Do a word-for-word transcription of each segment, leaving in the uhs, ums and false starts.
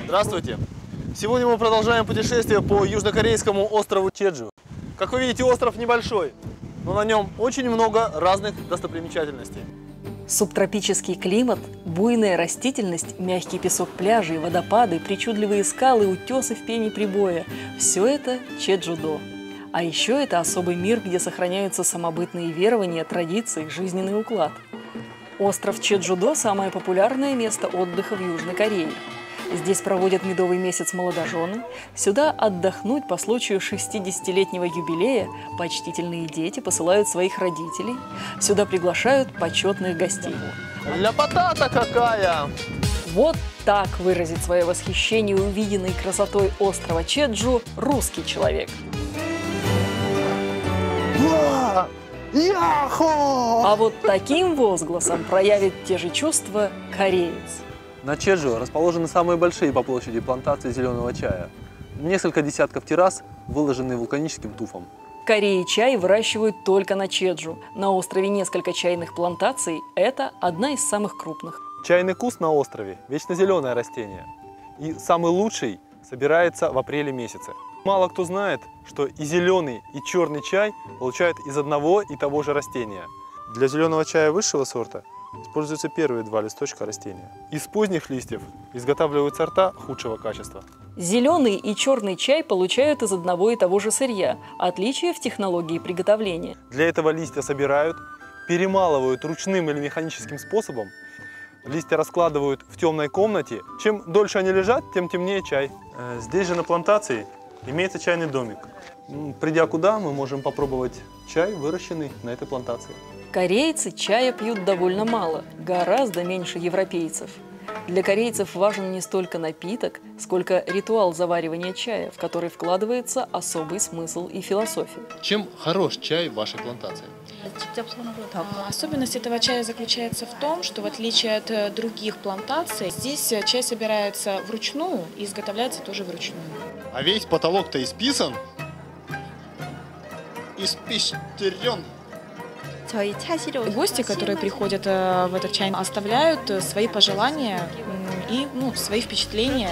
Здравствуйте! Сегодня мы продолжаем путешествие по южнокорейскому острову Чеджу. Как вы видите, остров небольшой, но на нем очень много разных достопримечательностей. Субтропический климат, буйная растительность, мягкий песок пляжей, водопады, причудливые скалы, утесы в пене прибоя – все это Чеджудо. А еще это особый мир, где сохраняются самобытные верования, традиции, жизненный уклад. Остров Чеджудо – самое популярное место отдыха в Южной Корее. Здесь проводят медовый месяц молодожены. Сюда отдохнуть по случаю шестидесятилетнего юбилея почтительные дети посылают своих родителей. Сюда приглашают почетных гостей. Ляпота-то какая! Вот так выразит свое восхищение увиденной красотой острова Чеджу русский человек. А вот таким возгласом проявит те же чувства кореец. На Чеджу расположены самые большие по площади плантации зеленого чая. Несколько десятков террас, выложенные вулканическим туфом. В Корее чай выращивают только на Чеджу. На острове несколько чайных плантаций. Это одна из самых крупных. Чайный куст на острове – вечно зеленое растение. И самый лучший собирается в апреле месяце. Мало кто знает, что и зеленый, и черный чай получают из одного и того же растения. Для зеленого чая высшего сорта используются первые два листочка растения. Из поздних листьев изготавливают сорта худшего качества. Зеленый и черный чай получают из одного и того же сырья. Отличие в технологии приготовления. Для этого листья собирают, перемалывают ручным или механическим способом. Листья раскладывают в темной комнате. Чем дольше они лежат, тем темнее чай. Здесь же на плантации имеется чайный домик. Придя куда, мы можем попробовать чай, выращенный на этой плантации. Корейцы чая пьют довольно мало, гораздо меньше европейцев. Для корейцев важен не столько напиток, сколько ритуал заваривания чая, в который вкладывается особый смысл и философия. Чем хорош чай в вашей плантации? Особенность этого чая заключается в том, что в отличие от других плантаций, здесь чай собирается вручную и изготовляется тоже вручную. А весь потолок-то исписан? Испещрен. Гости, которые приходят в этот чай, оставляют свои пожелания и ну, свои впечатления.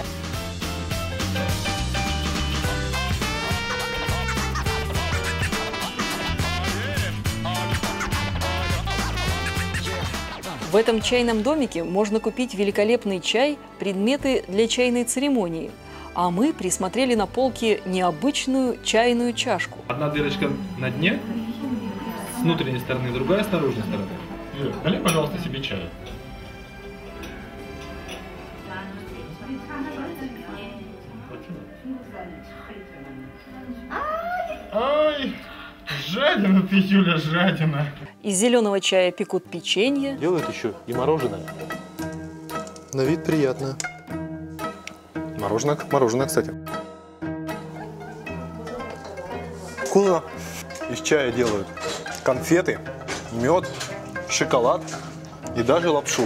В этом чайном домике можно купить великолепный чай, предметы для чайной церемонии. А мы присмотрели на полке необычную чайную чашку. Одна дырочка на дне, с внутренней стороны, другая с наружной стороны. Юля, налей, пожалуйста, себе чай. Ай, жадина ты, Юля, жадина. Из зеленого чая пекут печенье. Делают еще и мороженое. На вид приятно. Мороженое как мороженое, кстати. Вкусно. Из чая делают конфеты, мед, шоколад и даже лапшу.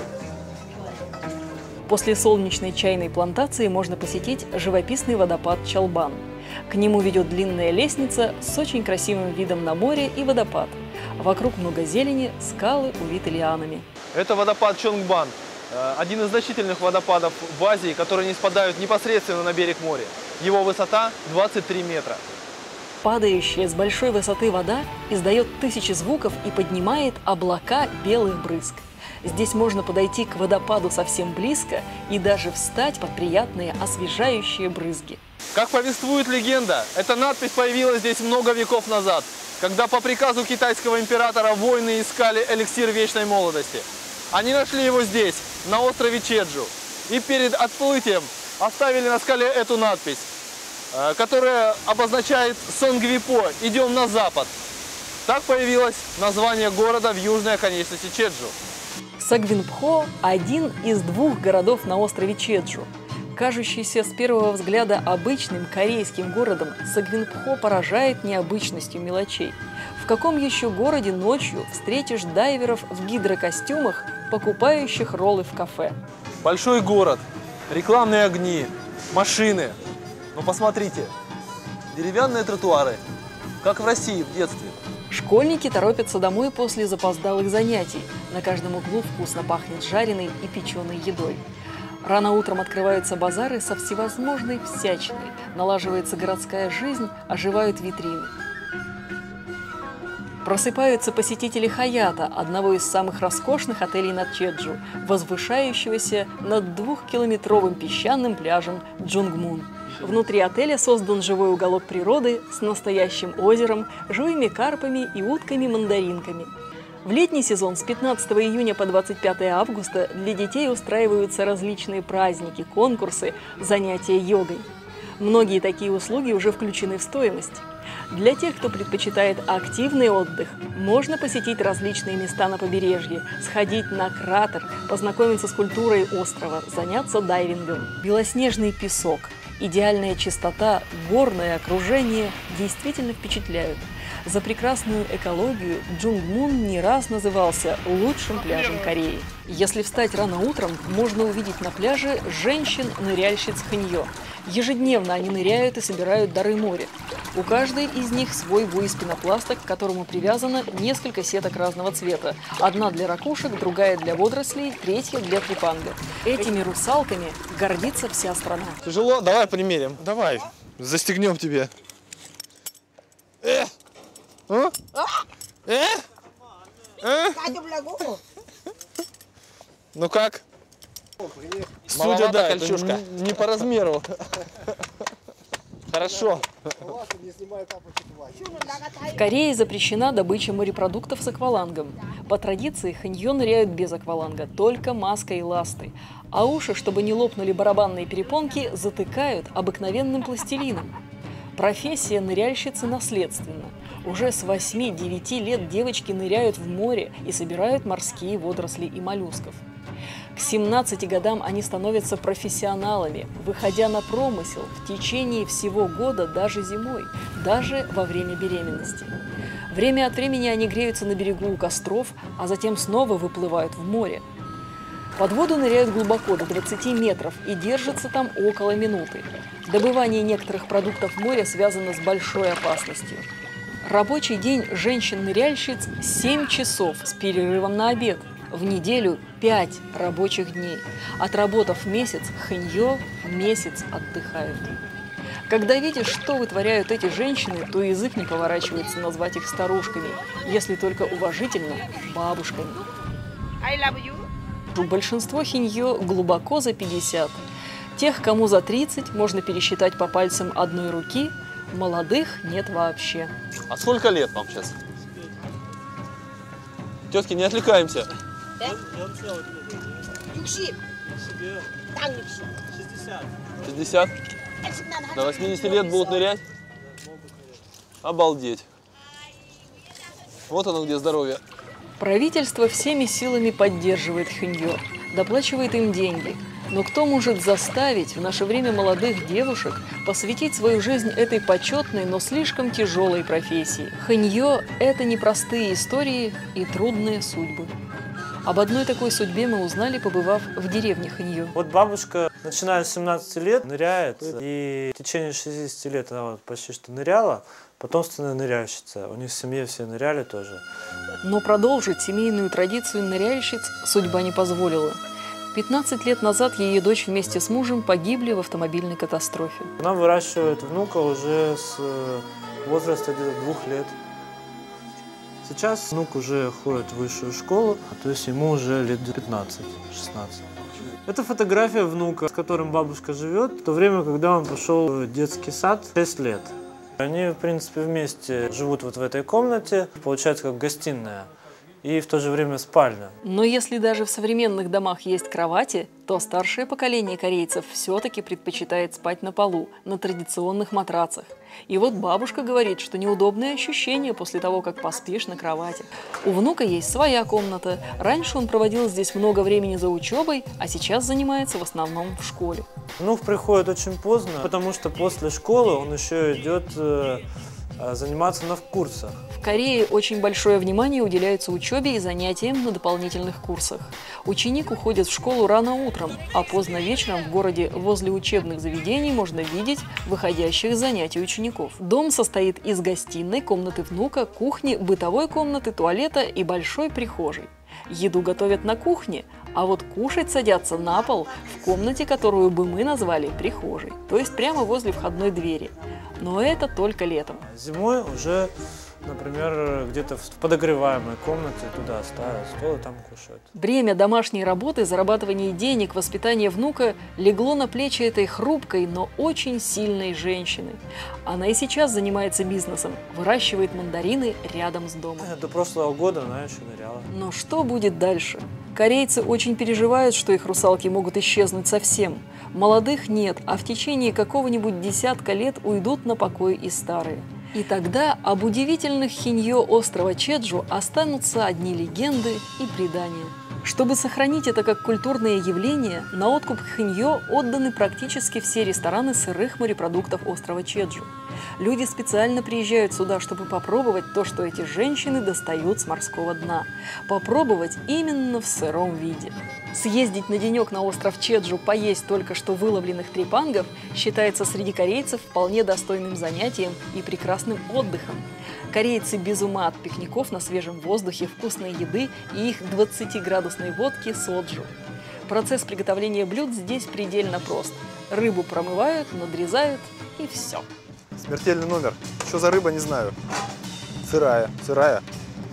После солнечной чайной плантации можно посетить живописный водопад Чолбан. К нему ведет длинная лестница с очень красивым видом на море и водопад. Вокруг много зелени, скалы увиты лианами. Это водопад Чонгбан. Один из значительных водопадов в Азии, которые не спадают непосредственно на берег моря. Его высота двадцать три метра. Падающая с большой высоты вода издает тысячи звуков и поднимает облака белых брызг. Здесь можно подойти к водопаду совсем близко и даже встать под приятные освежающие брызги. Как повествует легенда, эта надпись появилась здесь много веков назад, когда по приказу китайского императора воины искали эликсир вечной молодости. Они нашли его здесь, на острове Чеджу, и перед отплытием оставили на скале эту надпись, которая обозначает Сонгвипо – «Идем на запад». Так появилось название города в южной оконечности Чеджу. Согвинпхо – один из двух городов на острове Чеджу. Кажущийся с первого взгляда обычным корейским городом, Согвинпхо поражает необычностью мелочей. В каком еще городе ночью встретишь дайверов в гидрокостюмах, покупающих роллы в кафе? Большой город, рекламные огни, машины. Но посмотрите, деревянные тротуары, как в России в детстве. Школьники торопятся домой после запоздалых занятий. На каждом углу вкусно пахнет жареной и печеной едой. Рано утром открываются базары со всевозможной всячиной, налаживается городская жизнь, оживают витрины. Просыпаются посетители Хаята, одного из самых роскошных отелей на Чеджу, возвышающегося над двухкилометровым песчаным пляжем Джунгмун. Внутри отеля создан живой уголок природы с настоящим озером, живыми карпами и утками-мандаринками. В летний сезон с пятнадцатого июня по двадцать пятое августа для детей устраиваются различные праздники, конкурсы, занятия йогой. Многие такие услуги уже включены в стоимость. Для тех, кто предпочитает активный отдых, можно посетить различные места на побережье, сходить на кратер, познакомиться с культурой острова, заняться дайвингом. Белоснежный песок, идеальная чистота, горное окружение действительно впечатляют. За прекрасную экологию Джунгмун не раз назывался лучшим пляжем Кореи. Если встать рано утром, можно увидеть на пляже женщин-ныряльщиц ханьё. Ежедневно они ныряют и собирают дары моря. У каждой из них свой буй из пенопласта, к которому привязано несколько сеток разного цвета. Одна для ракушек, другая для водорослей, третья для трипанга. Этими русалками гордится вся страна. Тяжело? Давай примерим. Давай. Застегнем тебе. Э! А? Э? Э? Ну как? Судя, да, это не, не по размеру. Хорошо. В Корее запрещена добыча морепродуктов с аквалангом. По традиции ханьё ныряют без акваланга, только маской и ластой. А уши, чтобы не лопнули барабанные перепонки, затыкают обыкновенным пластилином. Профессия ныряльщицы наследственна. Уже с восьми-девяти лет девочки ныряют в море и собирают морские водоросли и моллюсков. К семнадцати годам они становятся профессионалами, выходя на промысел в течение всего года, даже зимой, даже во время беременности. Время от времени они греются на берегу у костров, а затем снова выплывают в море. Под воду ныряют глубоко, до двадцати метров, и держатся там около минуты. Добывание некоторых продуктов моря связано с большой опасностью. Рабочий день женщин-ныряльщиц – семь часов с перерывом на обед. В неделю пять рабочих дней. Отработав месяц, ханьё месяц отдыхают. Когда видишь, что вытворяют эти женщины, то язык не поворачивается назвать их старушками, если только уважительно – бабушками. I love you. Большинство ханьё глубоко за пятьдесят. Тех, кому за тридцать, можно пересчитать по пальцам одной руки, молодых нет вообще. А сколько лет вам сейчас? Тетки, не отвлекаемся. шестьдесят? До восьмидесяти лет будут нырять? Обалдеть. Вот оно где здоровье. Правительство всеми силами поддерживает ханьё, доплачивает им деньги. Но кто может заставить в наше время молодых девушек посвятить свою жизнь этой почетной, но слишком тяжелой профессии? Ханьё – это непростые истории и трудные судьбы. Об одной такой судьбе мы узнали, побывав в деревне ханьё. Вот бабушка, начиная с семнадцати лет, ныряет, и в течение шестидесяти лет она вот почти что ныряла, потомственная ныряльщица. У них в семье все ныряли тоже. Но продолжить семейную традицию ныряльщиц судьба не позволила. пятнадцать лет назад ее дочь вместе с мужем погибли в автомобильной катастрофе. Она выращивает внука уже с возраста где-то двух лет. Сейчас внук уже ходит в высшую школу, то есть ему уже лет пятнадцать-шестнадцать. Это фотография внука, с которым бабушка живет, в то время, когда он пошел в детский сад, шесть лет. Они, в принципе, вместе живут вот в этой комнате, получается как гостиная. И в то же время спальня. Но если даже в современных домах есть кровати, то старшее поколение корейцев все-таки предпочитает спать на полу, на традиционных матрацах. И вот бабушка говорит, что неудобное ощущение после того, как поспишь на кровати. У внука есть своя комната. Раньше он проводил здесь много времени за учебой, а сейчас занимается в основном в школе. Внук приходит очень поздно, потому что после школы он еще идет э, заниматься на курсах. В Корее очень большое внимание уделяется учебе и занятиям на дополнительных курсах. Ученик уходит в школу рано утром, а поздно вечером в городе возле учебных заведений можно видеть выходящих с занятий учеников. Дом состоит из гостиной, комнаты внука, кухни, бытовой комнаты, туалета и большой прихожей. Еду готовят на кухне, а вот кушать садятся на пол в комнате, которую бы мы назвали прихожей, то есть прямо возле входной двери. Но это только летом. Зимой уже, например, где-то в подогреваемой комнате туда ставят стол и там кушают. Бремя домашней работы, зарабатывания денег, воспитания внука легло на плечи этой хрупкой, но очень сильной женщины. Она и сейчас занимается бизнесом, выращивает мандарины рядом с домом. До прошлого года она еще ныряла. Но что будет дальше? Корейцы очень переживают, что их русалки могут исчезнуть совсем. Молодых нет, а в течение какого-нибудь десятка лет уйдут на покой и старые. И тогда об удивительных хиньё острова Чеджу останутся одни легенды и предания. Чтобы сохранить это как культурное явление, на откуп хиньё отданы практически все рестораны сырых морепродуктов острова Чеджу. Люди специально приезжают сюда, чтобы попробовать то, что эти женщины достают с морского дна. Попробовать именно в сыром виде. Съездить на денек на остров Чеджу, поесть только что выловленных трепангов считается среди корейцев вполне достойным занятием и прекрасным отдыхом. Корейцы без ума от пикников на свежем воздухе, вкусной еды и их двадцатиградусной водки соджу. Процесс приготовления блюд здесь предельно прост. Рыбу промывают, надрезают и все. Смертельный номер. Что за рыба, не знаю. Сырая, сырая.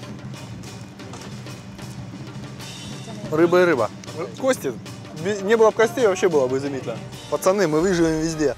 Рыба и рыба. Кости. Не было бы костей, вообще было бы изумительно. Пацаны, мы выживем везде.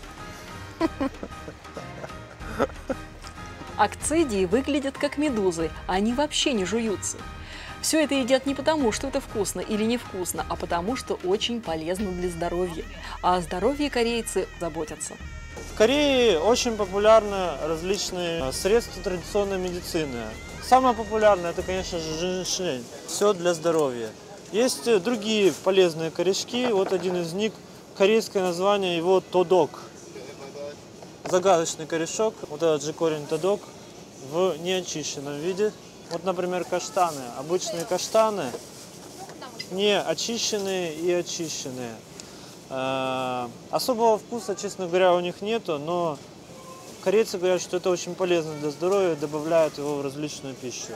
Акцидии выглядят как медузы, а они вообще не жуются. Все это едят не потому, что это вкусно или невкусно, а потому, что очень полезно для здоровья. А о здоровье корейцы заботятся. В Корее очень популярны различные средства традиционной медицины. Самое популярное – это, конечно же, женьшень. Все для здоровья. Есть другие полезные корешки. Вот один из них, корейское название его тодок. Загадочный корешок, вот этот же корень тодок в неочищенном виде. Вот, например, каштаны. Обычные каштаны, не очищенные и очищенные. Э-э- особого вкуса, честно говоря, у них нету, но корейцы говорят, что это очень полезно для здоровья, добавляют его в различную пищу.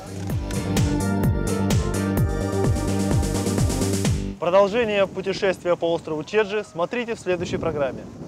Продолжение путешествия по острову Чеджи смотрите в следующей программе.